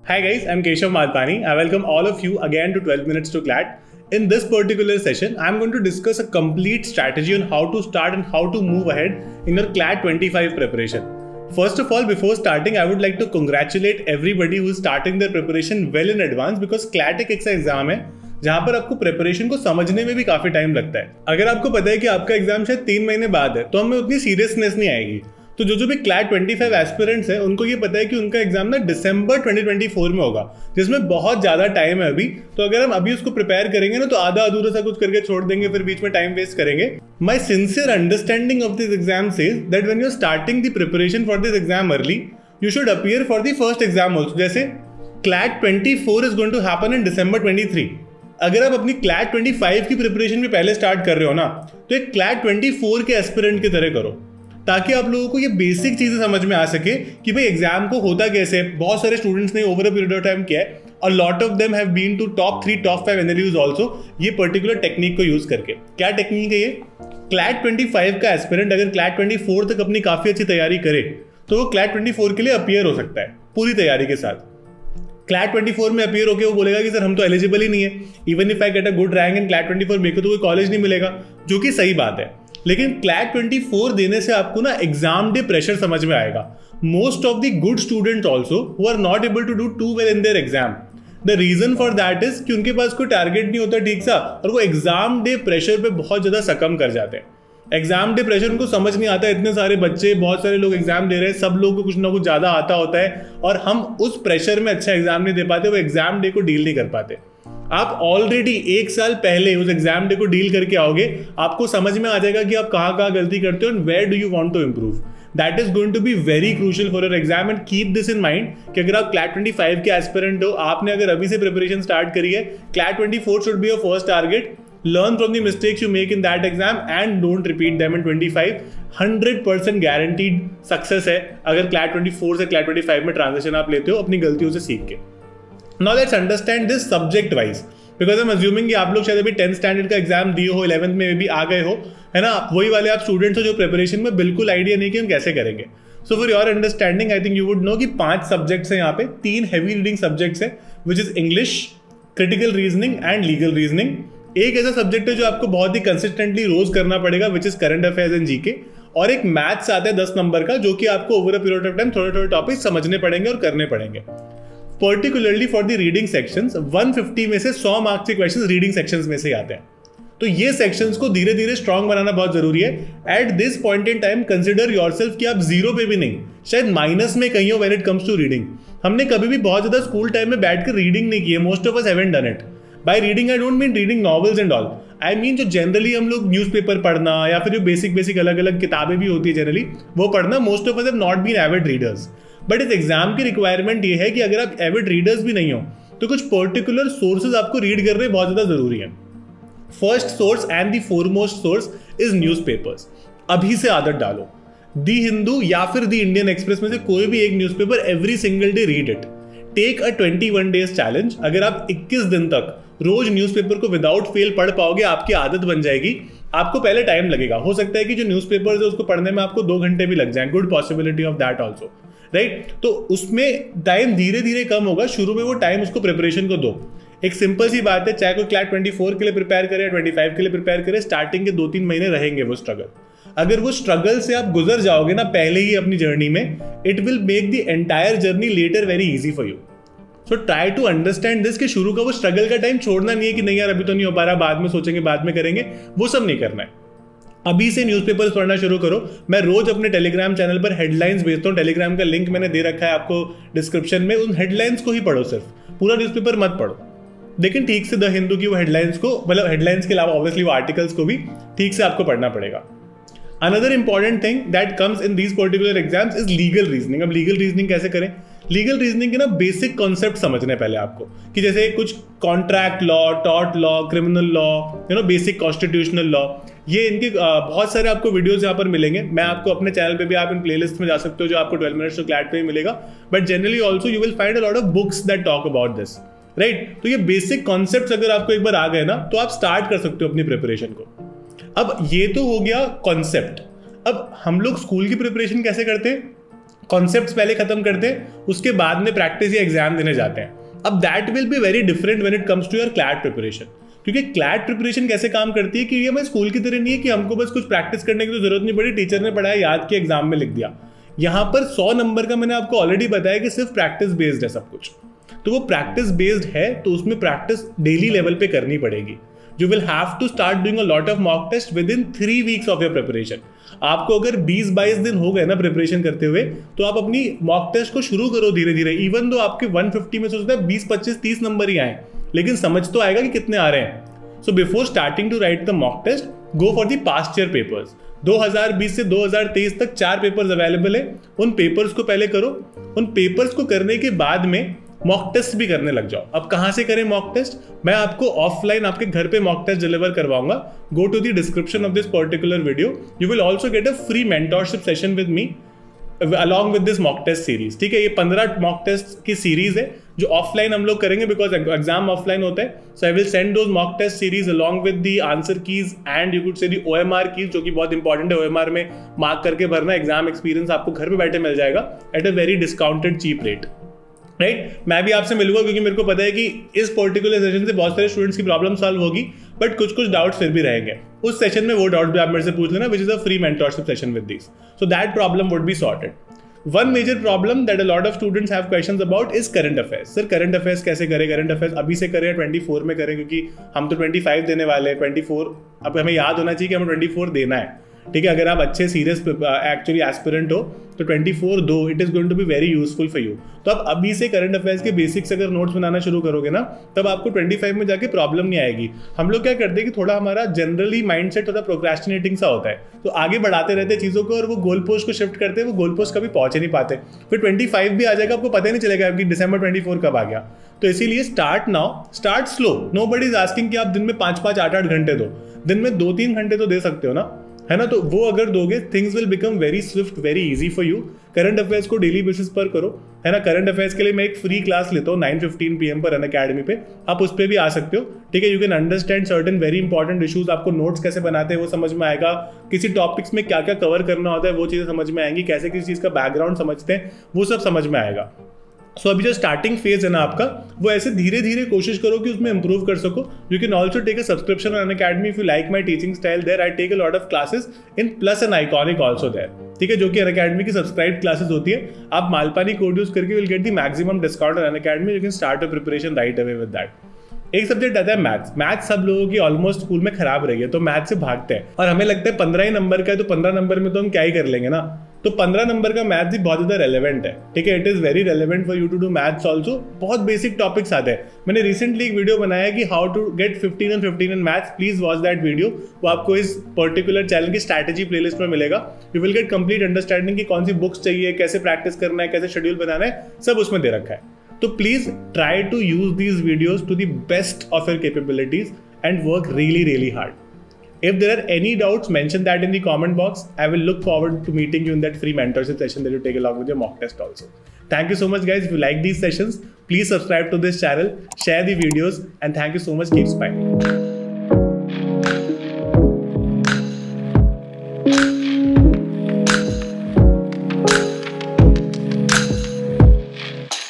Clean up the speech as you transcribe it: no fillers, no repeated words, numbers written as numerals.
Hi guys, I'm Keshav Madpani. I welcome all of you again to 12 Minutes to CLAT. In this particular session, I'm going to discuss a complete strategy on how to start and how to move ahead in your CLAT 25 preparation. First of all, before starting, I would like to congratulate everybody who is starting their preparation well in advance because CLAT एक ऐसा exam है जहां पर आपको preparation को समझने में भी काफी टाइम लगता है। अगर आपको पता है कि आपका एग्जाम शायद 3 महीने बाद है तो हमें उतनी सीरियसनेस नहीं आएगी। तो जो भी CLAT 25 एस्पिरेंट्स हैं उनको ये पता है कि उनका एग्जाम ना दिसंबर 2024 में होगा, जिसमें बहुत ज्यादा टाइम है अभी। तो अगर हम अभी उसको प्रिपेयर करेंगे ना तो आधा अधूरा सा कुछ करके छोड़ देंगे, फिर बीच में टाइम वेस्ट करेंगे। My sincere understanding of this exam says that when you are starting the preparation for this exam early, you should appear for the first exam also. जैसे CLAT 24 is going to happen in December 23। अगर आप अपनी CLAT 25 की preparation भी पहले start कर रहे हो ना तो एक CLAT 24 के एस्पिरेंट की तरह करो, ताकि आप लोगों को ये बेसिक चीजें समझ में आ सके कि भाई एग्जाम को होता कैसे। बहुत सारे स्टूडेंट्स ने over a period of time किया है और lot of them have been to top 3 top 5 NLUs also ये पर्टिकुलर टेक्निक को यूज करके। क्या टेक्निक है ये? CLAT 25 का एस्पिरेंट अगर CLAT 24 तक अपनी काफी अच्छी तैयारी करे तो वो CLAT 24 के लिए अपीयर हो सकता है पूरी तैयारी के साथ। CLAT 24 में अपीयर होकर वो बोलेगा कि सर हम तो एलिजिबल ही नहीं है, even if I get a good rank in CLAT 24 मेरे को तो कोई कॉलेज नहीं मिलेगा, जो कि सही बात है। लेकिन CLAT 24 देने से आपको ना एग्जाम डे प्रेशर समझ में आएगा। Most of the good students also who are not able to do too well in their exam, the reason for that is कि उनके पास कोई टारगेट नहीं होता ठीक सा और वो एग्जाम डे प्रेशर पे बहुत ज्यादा सकम कर जाते हैं। एग्जाम डे प्रेशर उनको समझ नहीं आता, इतने सारे बच्चे, बहुत सारे लोग एग्जाम दे रहे हैं, सब लोगों को कुछ ना कुछ ज्यादा आता होता है और हम उस प्रेशर में अच्छा एग्जाम नहीं दे पाते, वो एग्जाम डे को डील नहीं कर पाते। आप ऑलरेडी 1 साल पहले उस एग्जाम डे को डील करके आओगे, आपको समझ में आ जाएगा कि आप कहाँ कहाँ गलती करते हो and where do you want to improve. That is going to be very crucial for your exam and keep this in mind कि अगर आप CLAT 25 के एस्पिरेंट हो, आपने अगर अभी से प्रिपरेशन स्टार्ट करी है, CLAT 24 should be your first target. Learn from the mistakes you make in that exam and don't repeat them in 25. 100% guaranteed success है अगर CLAT 24 से CLAT 25 में ट्रांजिशन आप लेते हो अपनी गलतियों से सीख के। Now let's understand this subject wise because I'm assuming कि आप लोग शायद अभी 10th स्टैंडर्ड का एग्जाम दिए हो, 11th में भी आ गए हो, है ना? वही वाले आप स्टूडेंट्स हो जो प्रिपरेशन में बिल्कुल आइडिया नहीं कि हम कैसे करेंगे। So for your understanding I think you would know कि 5 सब्जेक्ट्स हैं यहाँ पे, 3 हैवी रीडिंग सब्जेक्ट्स हैं which is English, critical reasoning and legal reasoning. एक ऐसा सब्जेक्ट है जो आपको बहुत ही कंसिस्टेंटली रोज करना पड़ेगा which is current affairs and GK, और एक मैथ्स आता है 10 नंबर का जो कि आपको over a period of time थोड़े थोड़े टॉपिक समझने पड़ेंगे और करने पड़ेंगे। Particularly for the reading sections 150 में से 100 मार्क्स के क्वेश्चंस रीडिंग सेक्शंस में से आते हैं। तो ये सेक्शंस को धीरे धीरे स्ट्रांग बनाना बहुत जरूरी है। At this point in time consider yourself कि आप 0 पे भी नहीं, शायद माइनस में कहीं हो when it comes to reading. हमने कभी भी बहुत ज्यादा स्कूल टाइम में बैठकर रीडिंग नहीं की है, most of us haven't done it. By reading I don't mean reading novels and all, I mean जो जनरली हम लोग न्यूज़पेपर पढ़ना या फिर जो बेसिक अलग अलग किताबें भी होती है जनरली वो पढ़ना, most of us have not been avid readers. But इस एग्जाम की रिक्वायरमेंट ये है कि अगर आप एविड रीडर्स भी नहीं हो तो कुछ पर्टिकुलर सोर्सेज आपको रीड करने बहुत ज्यादा जरूरी है। First source and the foremost source is newspapers. अभी से आदत डालो, दी हिंदू या फिर दी इंडियन एक्सप्रेस में से कोई भी एक newspaper every single day read it. Take a 21 days challenge. अगर आप 21 दिन तक रोज न्यूज़पेपर को विदाउट फेल पढ़ पाओगे, आपकी आदत बन जाएगी। आपको पहले टाइम लगेगा, हो सकता है कि जो न्यूज़पेपर है उसको पढ़ने में आपको 2 घंटे भी लग जाए, good possibility of that also, right? तो उसमें टाइम धीरे धीरे कम होगा, शुरू में वो टाइम उसको प्रिपरेशन को दो। एक सिंपल सी बात है, चाहे कोई CLAT 24 के लिए प्रिपेयर करे, 25 के लिए प्रिपेयर करे, स्टार्टिंग के 2-3 महीने रहेंगे वो स्ट्रगल। अगर वो स्ट्रगल से आप गुजर जाओगे ना पहले ही अपनी जर्नी में, it will make the entire journey later very easy for you. So try to understand this कि शुरू का वो स्ट्रगल का टाइम छोड़ना नहीं है कि नहीं यार अभी तो नहीं हो पा रहा, बाद में सोचेंगे, बाद में करेंगे, वो सब नहीं करना है। अभी से न्यूज़पेपर्स पढ़ना शुरू करो। मैं रोज अपने टेलीग्राम चैनल पर हेडलाइंस भेजता हूँ, टेलीग्राम का लिंक मैंने दे रखा है आपको डिस्क्रिप्शन में। उन हेडलाइंस को ही पढ़ो, सिर्फ पूरा न्यूज़पेपर मत पढ़ो, लेकिन ठीक से द हिंदू की वो हेडलाइंस को, मतलब हेडलाइंस के अलावा ऑब्वियसली वो आर्टिकल्स को भी ठीक से आपको पढ़ना पड़ेगा। Another important thing that comes in these particular exams is legal reasoning. अब लीगल रीजनिंग कैसे करें? लीगल रीजनिंग के ना बेसिक कॉन्सेप्ट समझने पहले आपको, कि जैसे कुछ contract law, tort law, criminal law, basic constitutional law, ये इनके बहुत सारे आपको वीडियोस यहाँ पर मिलेंगे। मैं आपको अपने चैनल पे भी, आप इन प्लेलिस्ट में जा सकते हो जो आपको 12 मिनट्स टू CLAT पे ही मिलेगा। But generally also you will find a lot of books that talk about this, right? तो ये बेसिक कॉन्सेप्ट्स अगर आपको एक बार आ गए ना तो आप स्टार्ट कर सकते हो अपनी प्रिपरेशन को। अब ये तो हो गया कॉन्सेप्ट। अब हम लोग स्कूल की प्रिपरेशन कैसे करते हैं? कॉन्सेप्ट्स पहले खत्म करते हैं, उसके बाद में प्रैक्टिस या एग्जाम देने जाते हैं। अब that will be very different when it comes to your CLAT preparation, क्योंकि क्लैट प्रिपरेशन कैसे काम करती है कि ये हमारे स्कूल की तरह नहीं है कि हमको बस कुछ प्रैक्टिस करने की तो जरूरत नहीं पड़ी, टीचर ने पढ़ाया, याद किया, एग्जाम में लिख दिया। यहाँ पर 100 नंबर का मैंने आपको ऑलरेडी बताया कि सिर्फ प्रैक्टिस बेस्ड है सब कुछ। तो वो प्रैक्टिस बेस्ड है तो उसमें प्रैक्टिस डेली लेवल पे करनी पड़ेगी। You will have to start doing a lot of mock tests within 3 weeks of your preparation. आपको अगर 20-22 दिन हो गए ना प्रिपरेशन करते हुए, तो आप अपनी मॉक टेस्ट को शुरू करो धीरे धीरे। इवन दो आपके 150 में सोचता है 20, 25, 30 नंबर ही आए, लेकिन समझ तो आएगा कि कितने आ रहे हैं। So before starting to write the mock test, go for the past year papers. 2020 से 2023 तक 4 पेपर्स अवेलेबल है, उन पेपर्स को पहले करो। उन पेपर्स को करने के बाद में मॉक टेस्ट भी करने लग जाओ। अब कहां से करें मॉक टेस्ट? मैं आपको ऑफलाइन आपके घर पे मॉक टेस्ट डिलीवर करवाऊंगा। Go to the description of this particular video, you will also get a free mentorship session with me along with this mock test series. ठीक है, ये 15 मॉक टेस्ट की सीरीज है जो ऑफलाइन हम लोग करेंगे बिकॉज एग्जाम ऑफलाइन होता है। So I will send those mock test series along with the answer keys and you could see the OMR keys, जो कि बहुत इंपॉर्टेंट है। OMR में मार्क करके भरना, एग्जाम एक्सपीरियंस आपको घर पे बैठे मिल जाएगा at a very discounted cheap rate. Right, मैं भी आपसे मिलूंगा क्योंकि मेरे को पता है कि इस पर्टिकुलर सेशन से बहुत सारे स्टूडेंट्स की प्रॉब्लम सॉल्व होगी, बट कुछ डाउट्स फिर भी रहेंगे। उस सेशन में वो डाउट भी आप मेरे से पूछ लेना, which is a free mentorship session with this, so that problem would be sorted. One major problem that a lot of students have questions about is current affairs. Sir current affairs कैसे करें? Current affairs अभी से करें 24 में करें? क्योंकि हम तो 25 देने वाले हैं, 24 अब हमें याद होना चाहिए कि हमें 24 देना है। ठीक है, अगर आप अच्छे सीरियस एक्चुअली एस्पिरेंट हो तो 24 दो, it is going to be very useful for you. तो आप अभी से करंट अफेयर्स के बेसिक्स अगर नोट्स बनाना शुरू करोगे ना, तब आपको 25 में जाके प्रॉब्लम नहीं आएगी। हम लोग क्या करते हैं कि थोड़ा हमारा जनरली माइंडसेट थोड़ा प्रोक्रेस्टिनेटिंग सा होता है, तो आगे बढ़ाते रहते हैं चीज़ों को और वो गोल पोस्ट को शिफ्ट करते हैं, वो गोल पोस्ट कभी पहुंच नहीं पाते। फिर 25 भी आ जाएगा, आपको पता ही नहीं चलेगा कि दिसंबर 24 कब आ गया। तो इसीलिए start now, start slow. Nobody is asking कि आप दिन में 5-5, 8-8 घंटे दो, दिन में 2-3 घंटे तो दे सकते हो ना, है ना? तो वो अगर दोगे, things will become very swift, very easy for you. Current affairs को डेली बेसिस पर करो, है ना? करंट अफेयर्स के लिए मैं एक फ्री क्लास लेता हूँ 9:15 PM पर अनअकैडमी पे, आप उस पर भी आ सकते हो। ठीक है, you can understand certain very important issues. आपको नोट्स कैसे बनाते हैं वो समझ में आएगा, किसी टॉपिक्स में क्या क्या कवर करना होता है वो चीज़ें समझ में आएंगी, कैसे किसी चीज़ का बैकग्राउंड समझते हैं वो सब समझ में आएगा। सो अभी जो स्टार्टिंग फेज है ना आपका, वो ऐसे धीरे धीरे कोशिश करो कि उसमें इंप्रूव कर सको। You can also take a subscription on Unacademy if you like my teaching style. There I take a lot of classes in plus and iconic also there. ठीक है, जो कि अनअकैडमी की सब्सक्राइब क्लासेस होती है। आप मालपानी कोड यूज करके will get the maximum discount on Unacademy. You can start your preparation right away with that. एक सब्जेक्ट आता है मैथ्स। मैथ्स सब लोगों की ऑलमोस्ट स्कूल में खराब रही है, तो मैथ्स से भागते हैं और हमें लगता है 15 ही नंबर का है, तो 15 नंबर में तो हम क्या ही कर लेंगे ना। तो 15 नंबर का मैथ्स भी बहुत ज़्यादा रेलेवेंट है। ठीक है, it is very relevant for you to do maths also. बहुत बेसिक टॉपिक्स आते हैं। मैंने रिसेंटली एक वीडियो बनाया कि how to get 15 and 15 in maths. Please watch that video. वो आपको इस पर्टिकुलर चैनल की स्ट्रैटेजी प्लेलिस्ट में मिलेगा। You will get complete understanding कि कौन सी बुक्स चाहिए, कैसे प्रैक्टिस करना है, कैसे शेड्यूल बनाना है, सब उसमें दे रखा है। तो please try to use these videos to the best of your capabilities and work really, really hard. If there are any doubts, mention that in the comment box. I will look forward to meeting you in that free mentorship session that you take along with your mock test also. Thank you so much, guys. If you like these sessions, please subscribe to this channel, share the videos, and thank you so much. Keep smiling.